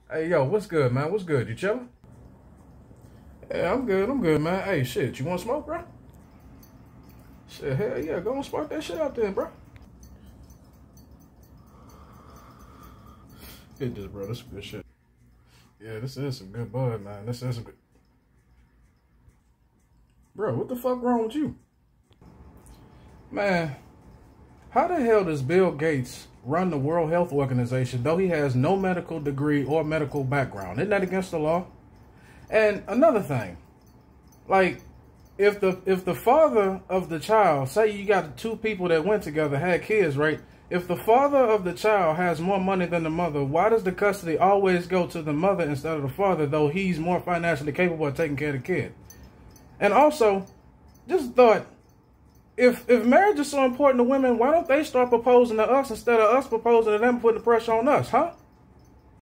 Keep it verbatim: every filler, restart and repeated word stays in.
Hey, yo, what's good, man? What's good? You chillin'? Yeah, I'm good. I'm good, man. Hey, shit, you want smoke, bro? Shit, hell yeah. Go and spark that shit out there, bro. Hit this, bro. This is good shit. Yeah, this is some good bud, man. This is some good... Bro, what the fuck wrong with you? Man, how the hell does Bill Gates run the World Health Organization, though he has no medical degree or medical background? Isn't that against the law? And another thing, like, if the if the father of the child, say you got two people that went together, had kids, right? If the father of the child has more money than the mother, why does the custody always go to the mother instead of the father, though he's more financially capable of taking care of the kid? And also, just thought, if if marriage is so important to women, why don't they start proposing to us instead of us proposing to them, putting the pressure on us, huh?